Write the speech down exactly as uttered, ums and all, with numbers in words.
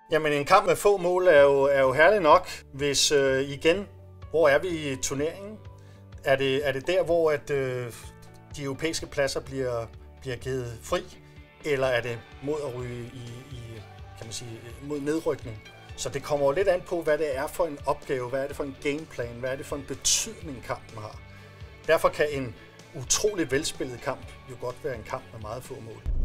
Jamen en kamp med få mål er jo, er jo herlig nok, hvis øh, igen, hvor er vi i turneringen? Er det, er det der, hvor at, øh, de europæiske pladser bliver, bliver givet fri, eller er det mod at ryge i, i kan man sige, mod nedrykning? Så det kommer jo lidt an på, hvad det er for en opgave, hvad er det for en gameplan, hvad er det for en betydning kampen har. Derfor kan en utrolig velspillet kamp jo godt være en kamp med meget få mål.